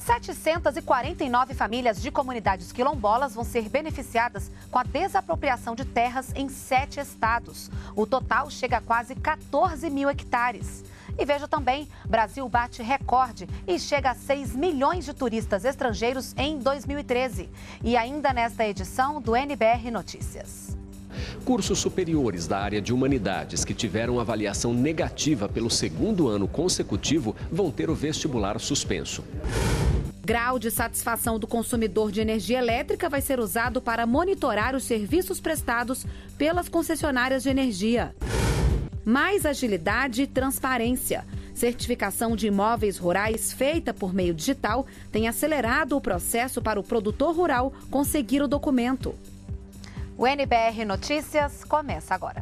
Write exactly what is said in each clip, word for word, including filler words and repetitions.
setecentas e quarenta e nove famílias de comunidades quilombolas vão ser beneficiadas com a desapropriação de terras em sete estados. O total chega a quase quatorze mil hectares. E veja também, Brasil bate recorde e chega a seis milhões de turistas estrangeiros em dois mil e treze. E ainda nesta edição do N B R Notícias. Cursos superiores da área de humanidades que tiveram avaliação negativa pelo segundo ano consecutivo vão ter o vestibular suspenso. Grau de satisfação do consumidor de energia elétrica vai ser usado para monitorar os serviços prestados pelas concessionárias de energia. Mais agilidade e transparência. Certificação de imóveis rurais feita por meio digital tem acelerado o processo para o produtor rural conseguir o documento. O N B R Notícias começa agora.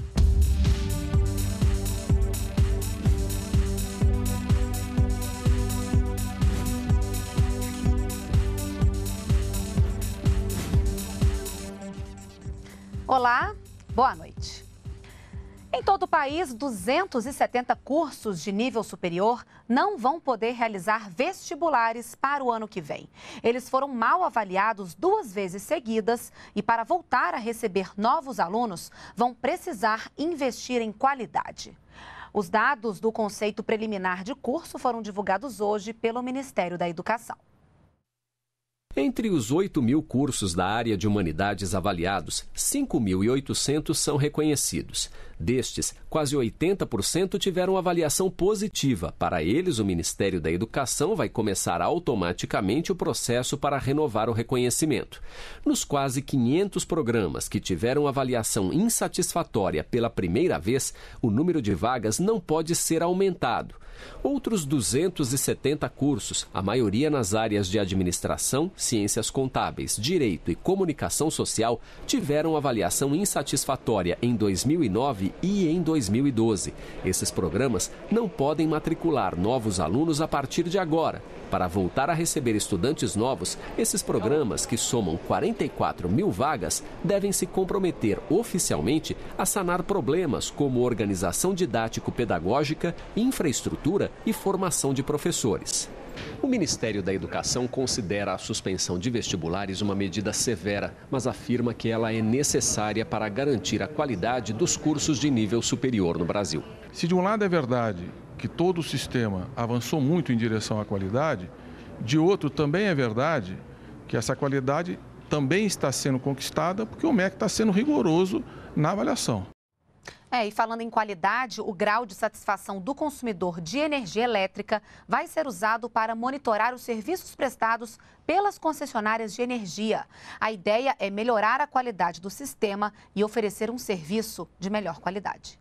Olá, boa noite. Em todo o país, duzentos e setenta cursos de nível superior não vão poder realizar vestibulares para o ano que vem. Eles foram mal avaliados duas vezes seguidas e, para voltar a receber novos alunos, vão precisar investir em qualidade. Os dados do conceito preliminar de curso foram divulgados hoje pelo Ministério da Educação. Entre os oito mil cursos da área de humanidades avaliados, cinco mil e oitocentos são reconhecidos. Destes, quase oitenta por cento tiveram avaliação positiva. Para eles, o Ministério da Educação vai começar automaticamente o processo para renovar o reconhecimento. Nos quase quinhentos programas que tiveram avaliação insatisfatória pela primeira vez, o número de vagas não pode ser aumentado. Outros duzentos e setenta cursos, a maioria nas áreas de administração, ciências contábeis, direito e comunicação social, tiveram avaliação insatisfatória em dois mil e nove e em dois mil e doze. Esses programas não podem matricular novos alunos a partir de agora. Para voltar a receber estudantes novos, esses programas, que somam quarenta e quatro mil vagas, devem se comprometer oficialmente a sanar problemas como organização didático-pedagógica, infraestrutura e formação de professores. O Ministério da Educação considera a suspensão de vestibulares uma medida severa, mas afirma que ela é necessária para garantir a qualidade dos cursos de nível superior no Brasil. Se de um lado é verdade que todo o sistema avançou muito em direção à qualidade, de outro também é verdade que essa qualidade também está sendo conquistada porque o M E C está sendo rigoroso na avaliação. É, e falando em qualidade, o grau de satisfação do consumidor de energia elétrica vai ser usado para monitorar os serviços prestados pelas concessionárias de energia. A ideia é melhorar a qualidade do sistema e oferecer um serviço de melhor qualidade.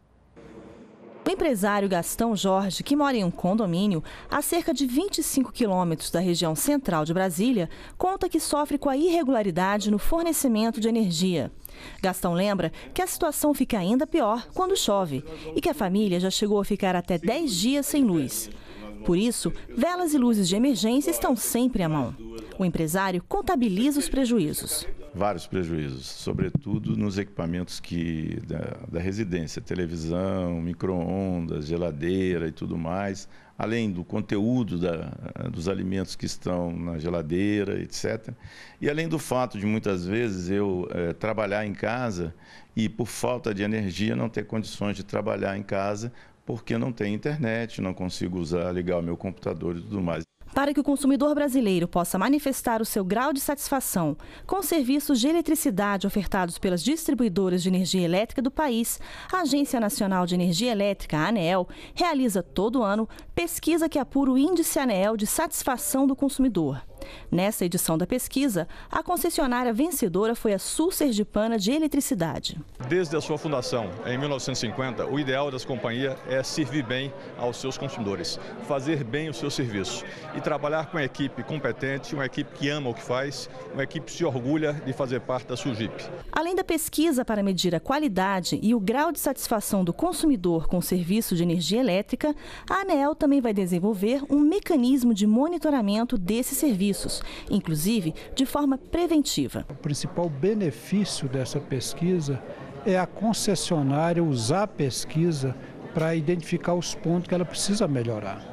O empresário Gastão Jorge, que mora em um condomínio a cerca de vinte e cinco quilômetros da região central de Brasília, conta que sofre com a irregularidade no fornecimento de energia. Gastão lembra que a situação fica ainda pior quando chove e que a família já chegou a ficar até dez dias sem luz. Por isso, velas e luzes de emergência estão sempre à mão. O empresário contabiliza os prejuízos. Vários prejuízos, sobretudo nos equipamentos que, da, da residência, televisão, micro-ondas, geladeira e tudo mais, além do conteúdo da, dos alimentos que estão na geladeira, etcétera. E além do fato de muitas vezes eu é, trabalhar em casa e por falta de energia não ter condições de trabalhar em casa porque não tem internet, não consigo usar, ligar o meu computador e tudo mais. Para que o consumidor brasileiro possa manifestar o seu grau de satisfação com os serviços de eletricidade ofertados pelas distribuidoras de energia elétrica do país, a Agência Nacional de Energia Elétrica, a ANEEL, realiza todo ano pesquisa que apura o Índice ANEEL de Satisfação do Consumidor. Nessa edição da pesquisa, a concessionária vencedora foi a Sul Sergipana de Eletricidade. Desde a sua fundação, em mil novecentos e cinquenta, o ideal das companhias é servir bem aos seus consumidores, fazer bem o seu serviço e trabalhar com uma equipe competente, uma equipe que ama o que faz, uma equipe que se orgulha de fazer parte da SUGIP. Além da pesquisa para medir a qualidade e o grau de satisfação do consumidor com o serviço de energia elétrica, a ANEEL também vai desenvolver um mecanismo de monitoramento desses serviços, inclusive de forma preventiva. O principal benefício dessa pesquisa é a concessionária usar a pesquisa para identificar os pontos que ela precisa melhorar.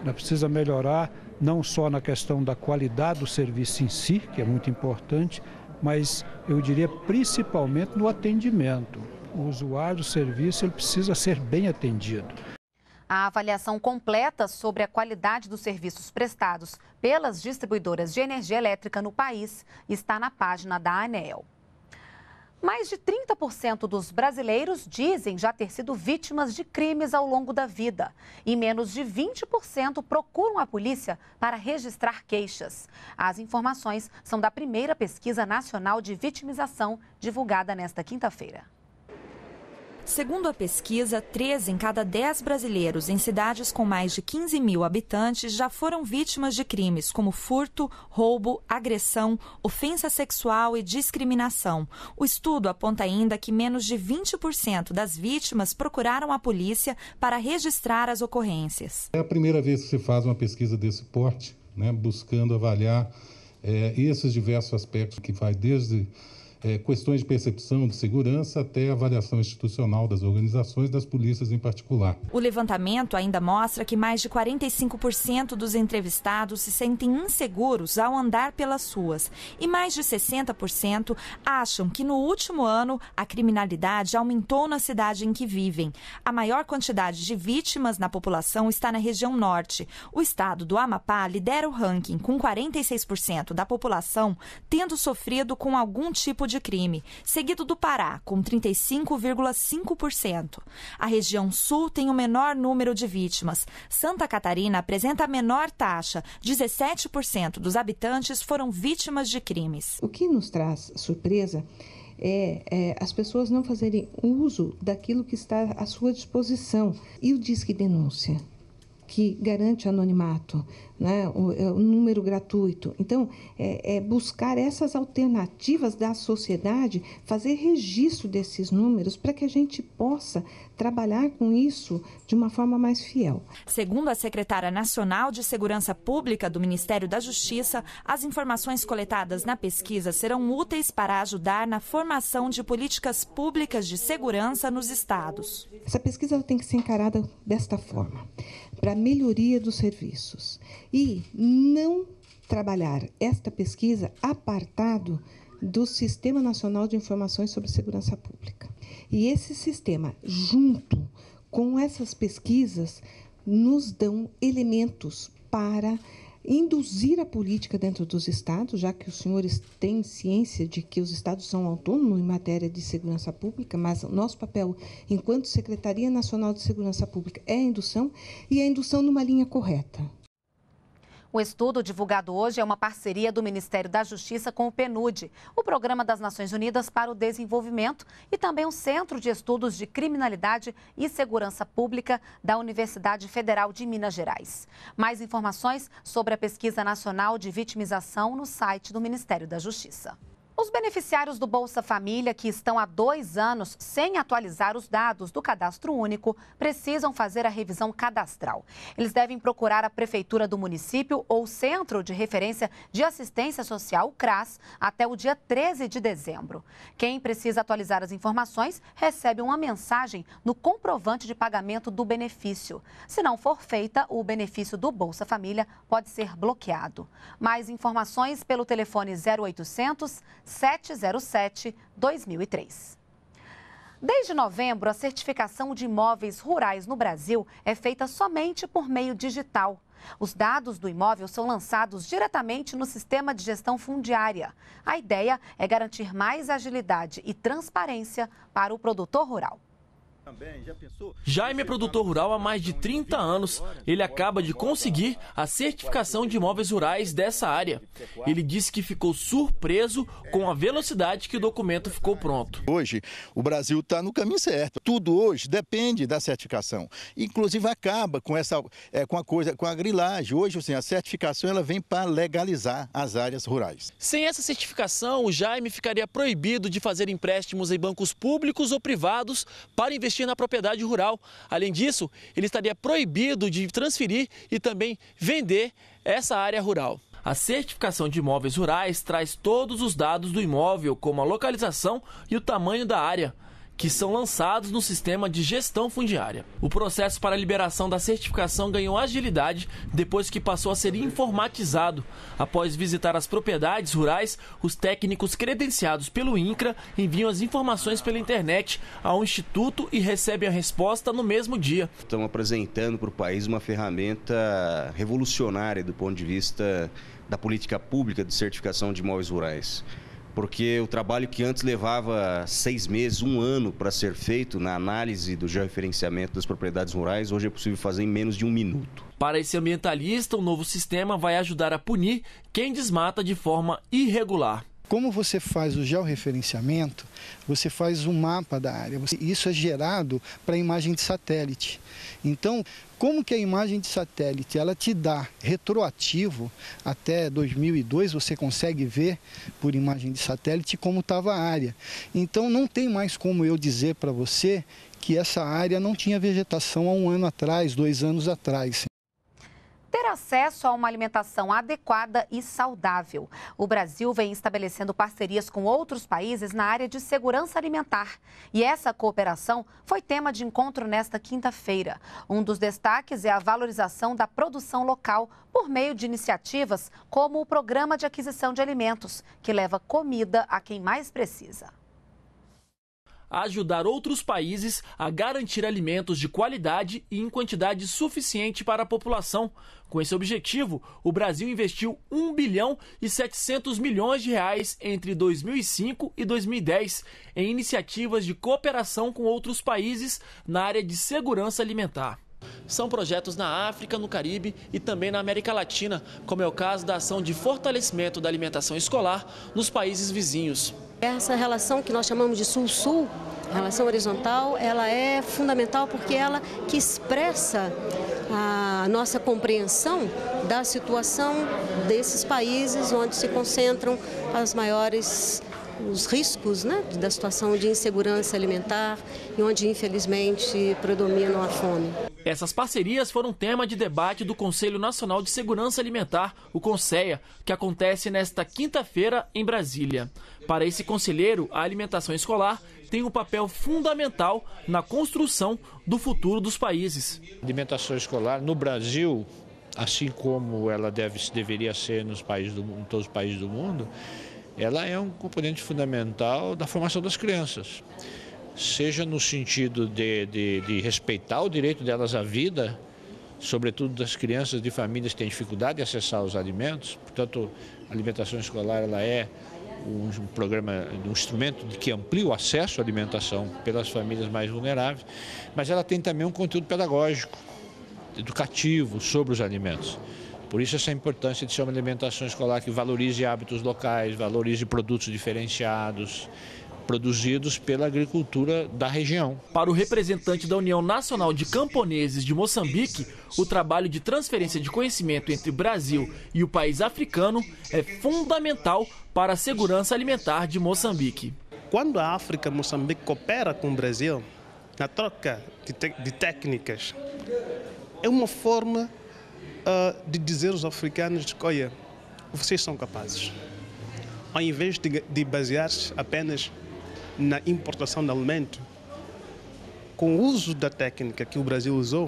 Ela precisa melhorar não só na questão da qualidade do serviço em si, que é muito importante, mas eu diria principalmente no atendimento. O usuário do serviço ele precisa ser bem atendido. A avaliação completa sobre a qualidade dos serviços prestados pelas distribuidoras de energia elétrica no país está na página da ANEEL. Mais de trinta por cento dos brasileiros dizem já ter sido vítimas de crimes ao longo da vida e menos de vinte por cento procuram a polícia para registrar queixas. As informações são da primeira pesquisa nacional de vitimização divulgada nesta quinta-feira. Segundo a pesquisa, três em cada dez brasileiros em cidades com mais de quinze mil habitantes já foram vítimas de crimes como furto, roubo, agressão, ofensa sexual e discriminação. O estudo aponta ainda que menos de vinte por cento das vítimas procuraram a polícia para registrar as ocorrências. É a primeira vez que se faz uma pesquisa desse porte, né, buscando avaliar é, esses diversos aspectos que vai desde É, questões de percepção de segurança até a avaliação institucional das organizações, das polícias em particular. O levantamento ainda mostra que mais de quarenta e cinco por cento dos entrevistados se sentem inseguros ao andar pelas ruas e mais de sessenta por cento acham que no último ano a criminalidade aumentou na cidade em que vivem. A maior quantidade de vítimas na população está na região norte. O estado do Amapá lidera o ranking com quarenta e seis por cento da população tendo sofrido com algum tipo de de crime, seguido do Pará, com trinta e cinco vírgula cinco por cento. A região sul tem o menor número de vítimas. Santa Catarina apresenta a menor taxa. dezessete por cento dos habitantes foram vítimas de crimes. O que nos traz surpresa é, é as pessoas não fazerem uso daquilo que está à sua disposição. E o Disque Denúncia, que garante anonimato, né, o, o número gratuito. Então, é, é buscar essas alternativas da sociedade, fazer registro desses números para que a gente possa trabalhar com isso de uma forma mais fiel. Segundo a secretária nacional de Segurança Pública do Ministério da Justiça, as informações coletadas na pesquisa serão úteis para ajudar na formação de políticas públicas de segurança nos estados. Essa pesquisa tem que ser encarada desta forma, para a melhoria dos serviços. E não trabalhar esta pesquisa apartado do Sistema Nacional de Informações sobre Segurança Pública. E esse sistema, junto com essas pesquisas, nos dão elementos para induzir a política dentro dos estados, já que os senhores têm ciência de que os estados são autônomos em matéria de segurança pública, mas o nosso papel, enquanto Secretaria Nacional de Segurança Pública, é a indução, e a indução numa linha correta. O estudo divulgado hoje é uma parceria do Ministério da Justiça com o PNUD, o Programa das Nações Unidas para o Desenvolvimento, e também o Centro de Estudos de Criminalidade e Segurança Pública da Universidade Federal de Minas Gerais. Mais informações sobre a Pesquisa Nacional de Vitimização no site do Ministério da Justiça. Os beneficiários do Bolsa Família que estão há dois anos sem atualizar os dados do Cadastro Único precisam fazer a revisão cadastral. Eles devem procurar a Prefeitura do município ou Centro de Referência de Assistência Social, o CRAS, até o dia treze de dezembro. Quem precisa atualizar as informações recebe uma mensagem no comprovante de pagamento do benefício. Se não for feita, o benefício do Bolsa Família pode ser bloqueado. Mais informações pelo telefone zero oitocentos, sete zero sete, dois mil e três. Desde novembro, a certificação de imóveis rurais no Brasil é feita somente por meio digital. Os dados do imóvel são lançados diretamente no sistema de gestão fundiária. A ideia é garantir mais agilidade e transparência para o produtor rural. Jaime é produtor rural há mais de trinta anos. Ele acaba de conseguir a certificação de imóveis rurais dessa área. Ele disse que ficou surpreso com a velocidade que o documento ficou pronto. Hoje, o Brasil está no caminho certo. Tudo hoje depende da certificação. Inclusive, acaba com essa, é, com a coisa, com a grilagem. Hoje, assim, a certificação ela vem para legalizar as áreas rurais. Sem essa certificação, o Jaime ficaria proibido de fazer empréstimos em bancos públicos ou privados para investir na propriedade rural. Além disso, ele estaria proibido de transferir e também vender essa área rural. A certificação de imóveis rurais traz todos os dados do imóvel, como a localização e o tamanho da área. que são lançados no sistema de gestão fundiária. O processo para a liberação da certificação ganhou agilidade depois que passou a ser informatizado. Após visitar as propriedades rurais, os técnicos credenciados pelo INCRA enviam as informações pela internet ao Instituto e recebem a resposta no mesmo dia. Estão apresentando para o país uma ferramenta revolucionária do ponto de vista da política pública de certificação de imóveis rurais. Porque o trabalho que antes levava seis meses, um ano para ser feito na análise do georreferenciamento das propriedades rurais, hoje é possível fazer em menos de um minuto. Para esse ambientalista, o novo sistema vai ajudar a punir quem desmata de forma irregular. Como você faz o georreferenciamento, você faz um mapa da área. Isso é gerado para a imagem de satélite. Então, como que a imagem de satélite ela te dá retroativo até dois mil e dois, você consegue ver por imagem de satélite como estava a área. Então, não tem mais como eu dizer para você que essa área não tinha vegetação há um ano atrás, dois anos atrás. Ter acesso a uma alimentação adequada e saudável. O Brasil vem estabelecendo parcerias com outros países na área de segurança alimentar. E essa cooperação foi tema de encontro nesta quinta-feira. Um dos destaques é a valorização da produção local por meio de iniciativas como o Programa de Aquisição de Alimentos, que leva comida a quem mais precisa. Ajudar outros países a garantir alimentos de qualidade e em quantidade suficiente para a população. Com esse objetivo, o Brasil investiu um bilhão e setecentos milhões de reais entre dois mil e cinco e dois mil e dez em iniciativas de cooperação com outros países na área de segurança alimentar. São projetos na África, no Caribe e também na América Latina, como é o caso da ação de fortalecimento da alimentação escolar nos países vizinhos. Essa relação que nós chamamos de Sul-Sul, relação horizontal, ela é fundamental porque ela que expressa a nossa compreensão da situação desses países onde se concentram as maiores os riscos, né, da situação de insegurança alimentar e onde, infelizmente, predominam a fome. Essas parcerias foram tema de debate do Conselho Nacional de Segurança Alimentar, o CONSEA, que acontece nesta quinta-feira em Brasília. Para esse conselheiro, a alimentação escolar tem um papel fundamental na construção do futuro dos países. A alimentação escolar no Brasil, assim como ela deve, deveria ser nos países do, em todos os países do mundo, ela é um componente fundamental da formação das crianças, seja no sentido de, de, de respeitar o direito delas à vida, sobretudo das crianças de famílias que têm dificuldade de acessar os alimentos. Portanto, a alimentação escolar ela é um, um programa, um instrumento de que amplia o acesso à alimentação pelas famílias mais vulneráveis, mas ela tem também um conteúdo pedagógico, educativo sobre os alimentos. Por isso essa importância de ser uma alimentação escolar que valorize hábitos locais, valorize produtos diferenciados, produzidos pela agricultura da região. Para o representante da União Nacional de Camponeses de Moçambique, o trabalho de transferência de conhecimento entre o Brasil e o país africano é fundamental para a segurança alimentar de Moçambique. Quando a África e Moçambique coopera com o Brasil na troca de, de técnicas, é uma forma Uh, de dizer aos africanos que, olha, vocês são capazes. Ao invés de, de basear-se apenas na importação de alimento, com o uso da técnica que o Brasil usou,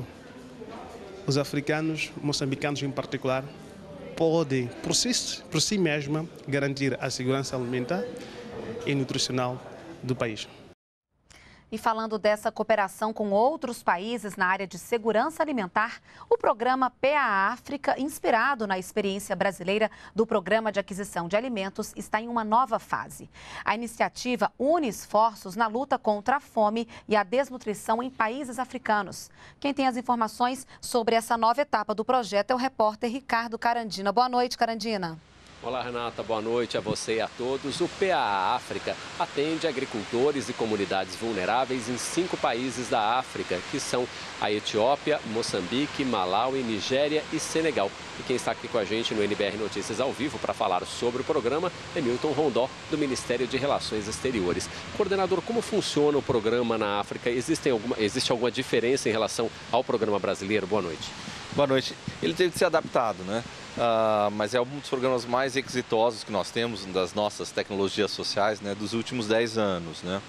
os africanos, moçambicanos em particular, podem, por si, por si mesma, garantir a segurança alimentar e nutricional do país. E falando dessa cooperação com outros países na área de segurança alimentar, o programa P A África, inspirado na experiência brasileira do Programa de Aquisição de Alimentos, está em uma nova fase. A iniciativa une esforços na luta contra a fome e a desnutrição em países africanos. Quem tem as informações sobre essa nova etapa do projeto é o repórter Ricardo Carandina. Boa noite, Carandina. Olá, Renata. Boa noite a você e a todos. O P A África atende agricultores e comunidades vulneráveis em cinco países da África, que são a Etiópia, Moçambique, Malawi, Nigéria e Senegal. E quem está aqui com a gente no N B R Notícias ao vivo para falar sobre o programa é Milton Rondó, do Ministério de Relações Exteriores. Coordenador, como funciona o programa na África? Existe alguma, existe alguma diferença em relação ao programa brasileiro? Boa noite. Boa noite. Ele teve que ser adaptado, né? Uh, mas é um dos programas mais exitosos que nós temos das nossas tecnologias sociais, né, dos últimos dez anos, né?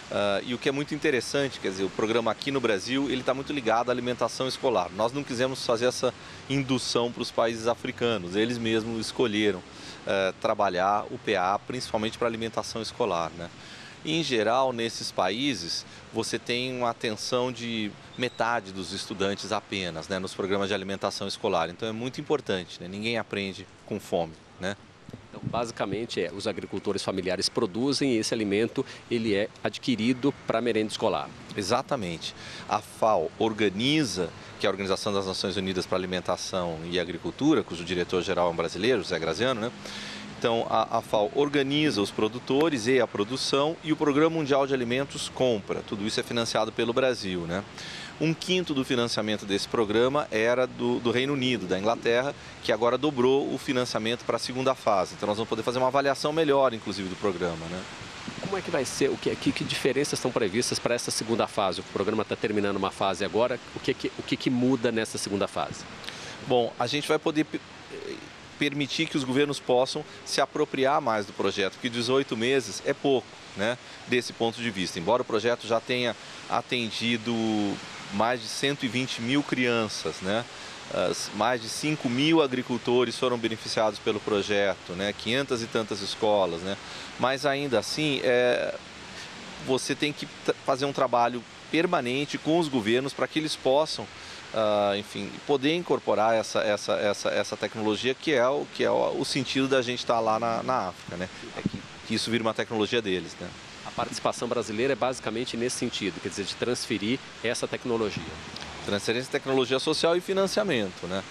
Uh, e o que é muito interessante, quer dizer, o programa aqui no Brasil, ele está muito ligado à alimentação escolar. Nós não quisemos fazer essa indução para os países africanos, eles mesmos escolheram uh, trabalhar o P A principalmente para alimentação escolar, né? E, em geral, nesses países, você tem uma atenção de metade dos estudantes apenas, né, nos programas de alimentação escolar. Então é muito importante, né? Ninguém aprende com fome, né? Então, basicamente, é, os agricultores familiares produzem e esse alimento ele é adquirido para a merenda escolar. Exatamente. A FAO organiza, que é a Organização das Nações Unidas para a Alimentação e Agricultura, cujo diretor-geral é um brasileiro, José Graziano, né? Então, a, a FAO organiza os produtores e a produção e o Programa Mundial de Alimentos compra. Tudo isso é financiado pelo Brasil, né? Um quinto do financiamento desse programa era do, do Reino Unido, da Inglaterra, que agora dobrou o financiamento para a segunda fase. Então, nós vamos poder fazer uma avaliação melhor, inclusive, do programa, né? Como é que vai ser? O que, que, que diferenças estão previstas para essa segunda fase? O programa está terminando uma fase agora. O que, que, o que, que muda nessa segunda fase? Bom, a gente vai poder permitir que os governos possam se apropriar mais do projeto, porque dezoito meses é pouco, né, desse ponto de vista. Embora o projeto já tenha atendido mais de cento e vinte mil crianças, né, as mais de cinco mil agricultores foram beneficiados pelo projeto, né, quinhentas e tantas escolas, né, mas ainda assim é, você tem que fazer um trabalho permanente com os governos para que eles possam Uh, enfim, poder incorporar essa, essa, essa, essa tecnologia que é o, que é o, o sentido da gente estar lá na, na África, né? É que, que isso vira uma tecnologia deles, né? A participação brasileira é basicamente nesse sentido, quer dizer, de transferir essa tecnologia. Transferência de tecnologia social e financiamento, né?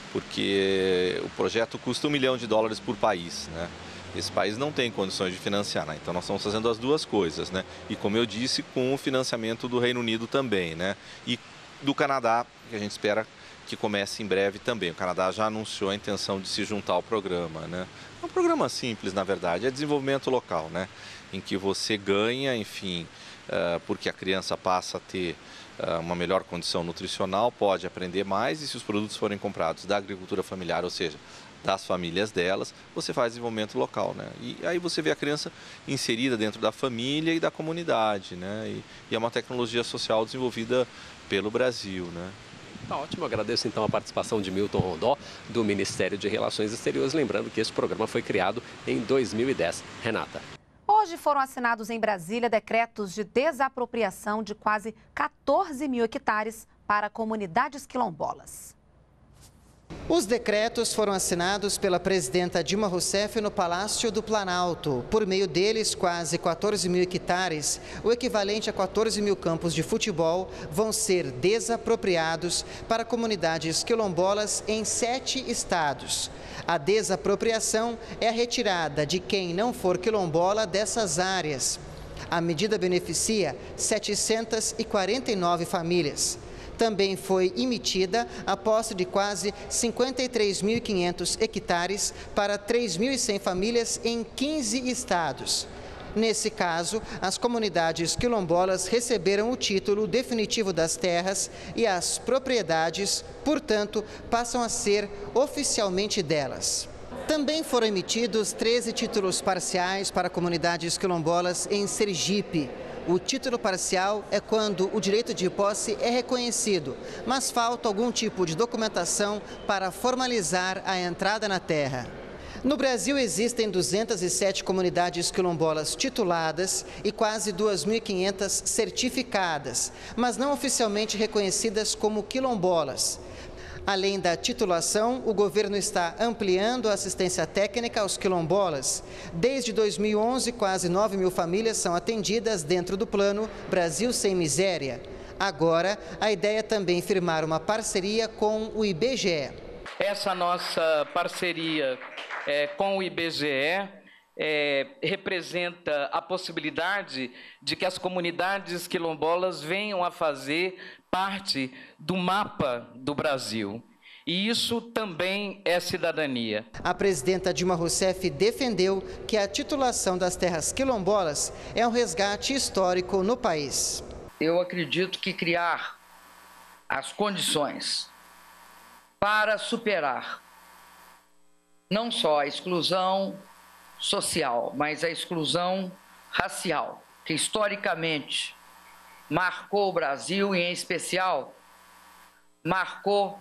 Porque o projeto custa um milhão de dólares por país, né? Esse país não tem condições de financiar, né? Então nós estamos fazendo as duas coisas, né? E como eu disse, com o financiamento do Reino Unido também, né? E do Canadá, que a gente espera que comece em breve também. O Canadá já anunciou a intenção de se juntar ao programa, né? É um programa simples, na verdade, é desenvolvimento local, né? Em que você ganha, enfim, uh, porque a criança passa a ter uh, uma melhor condição nutricional, pode aprender mais e se os produtos forem comprados da agricultura familiar, ou seja, das famílias delas, você faz desenvolvimento local, né? E aí você vê a criança inserida dentro da família e da comunidade, né? E, e é uma tecnologia social desenvolvida pelo Brasil, né? Tá ótimo, agradeço então a participação de Milton Rondó, do Ministério de Relações Exteriores, lembrando que esse programa foi criado em dois mil e dez. Renata. Hoje foram assinados em Brasília decretos de desapropriação de quase quatorze mil hectares para comunidades quilombolas. Os decretos foram assinados pela presidenta Dilma Rousseff no Palácio do Planalto. Por meio deles, quase quatorze mil hectares, o equivalente a quatorze mil campos de futebol, vão ser desapropriados para comunidades quilombolas em sete estados. A desapropriação é a retirada de quem não for quilombola dessas áreas. A medida beneficia setecentas e quarenta e nove famílias. Também foi emitida a posse de quase cinquenta e três mil e quinhentos hectares para três mil e cem famílias em quinze estados. Nesse caso, as comunidades quilombolas receberam o título definitivo das terras e as propriedades, portanto, passam a ser oficialmente delas. Também foram emitidos treze títulos parciais para comunidades quilombolas em Sergipe. O título parcial é quando o direito de posse é reconhecido, mas falta algum tipo de documentação para formalizar a entrada na terra. No Brasil existem duzentas e sete comunidades quilombolas tituladas e quase duas mil e quinhentas certificadas, mas não oficialmente reconhecidas como quilombolas. Além da titulação, o governo está ampliando a assistência técnica aos quilombolas. Desde dois mil e onze, quase nove mil famílias são atendidas dentro do plano Brasil Sem Miséria. Agora, a ideia é também firmar uma parceria com o I B G E. Essa nossa parceria é, com o I B G E é, representa a possibilidade de que as comunidades quilombolas venham a fazer parte do mapa do Brasil. E isso também é cidadania. A presidenta Dilma Rousseff defendeu que a titulação das terras quilombolas é um resgate histórico no país. Eu acredito que criar as condições para superar não só a exclusão social, mas a exclusão racial, que historicamente marcou o Brasil e, em especial, marcou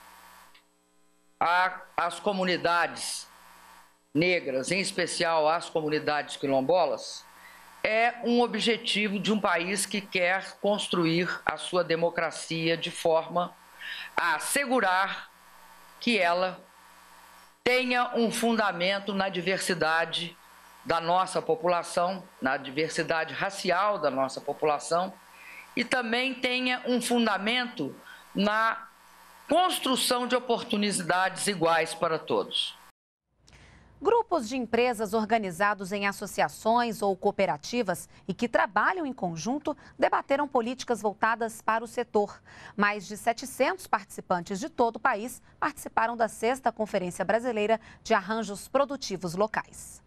a, as comunidades negras, em especial as comunidades quilombolas, é um objetivo de um país que quer construir a sua democracia de forma a assegurar que ela tenha um fundamento na diversidade da nossa população, na diversidade racial da nossa população, e também tenha um fundamento na construção de oportunidades iguais para todos. Grupos de empresas organizados em associações ou cooperativas e que trabalham em conjunto debateram políticas voltadas para o setor. Mais de setecentos participantes de todo o país participaram da sexta Conferência Brasileira de Arranjos Produtivos Locais.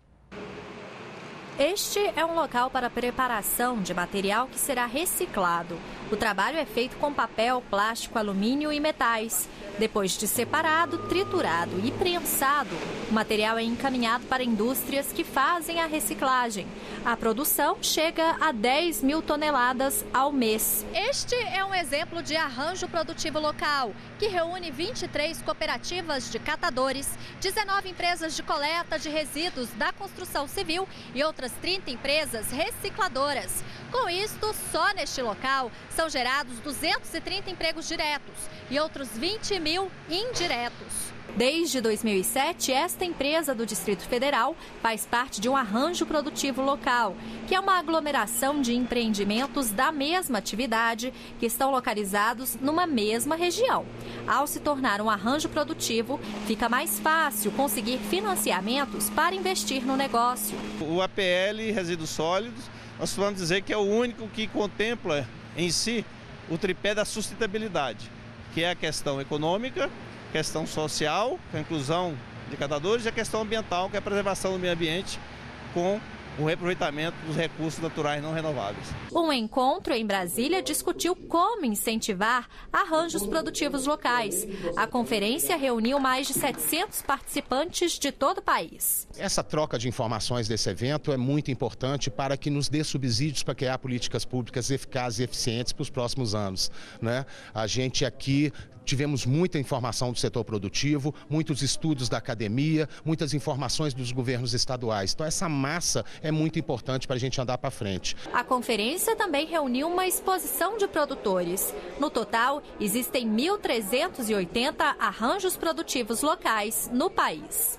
Este é um local para preparação de material que será reciclado. O trabalho é feito com papel, plástico, alumínio e metais. Depois de separado, triturado e prensado, o material é encaminhado para indústrias que fazem a reciclagem. A produção chega a dez mil toneladas ao mês. Este é um exemplo de arranjo produtivo local, que reúne vinte e três cooperativas de catadores, dezenove empresas de coleta de resíduos da construção civil e outras trinta empresas recicladoras. Com isto, só neste local são gerados duzentos e trinta empregos diretos e outros vinte mil indiretos. Desde dois mil e sete, esta empresa do Distrito Federal faz parte de um arranjo produtivo local, que é uma aglomeração de empreendimentos da mesma atividade que estão localizados numa mesma região. Ao se tornar um arranjo produtivo, fica mais fácil conseguir financiamentos para investir no negócio. O A P L Resíduos Sólidos, nós vamos dizer que é o único que contempla em si o tripé da sustentabilidade, que é a questão econômica, questão social, com a inclusão de catadores, e a questão ambiental, que é a preservação do meio ambiente com o reaproveitamento dos recursos naturais não renováveis. Um encontro em Brasília discutiu como incentivar arranjos produtivos locais. A conferência reuniu mais de setecentos participantes de todo o país. Essa troca de informações desse evento é muito importante para que nos dê subsídios para criar políticas públicas eficazes e eficientes para os próximos anos, né? A gente aqui tivemos muita informação do setor produtivo, muitos estudos da academia, muitas informações dos governos estaduais. Então essa massa é muito importante para a gente andar para frente. A conferência também reuniu uma exposição de produtores. No total, existem mil trezentos e oitenta arranjos produtivos locais no país.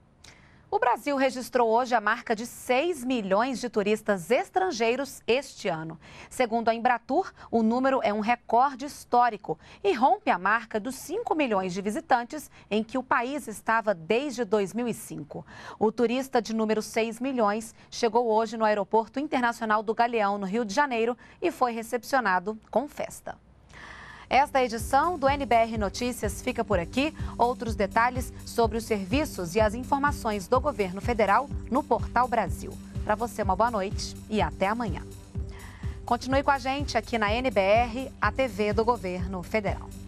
O Brasil registrou hoje a marca de seis milhões de turistas estrangeiros este ano. Segundo a Embratur, o número é um recorde histórico e rompe a marca dos cinco milhões de visitantes em que o país estava desde dois mil e cinco. O turista de número seis milhões chegou hoje no Aeroporto Internacional do Galeão, no Rio de Janeiro, e foi recepcionado com festa. Esta edição do N B R Notícias fica por aqui. Outros detalhes sobre os serviços e as informações do governo federal no Portal Brasil. Para você, uma boa noite e até amanhã. Continue com a gente aqui na N B R, a T V do Governo Federal.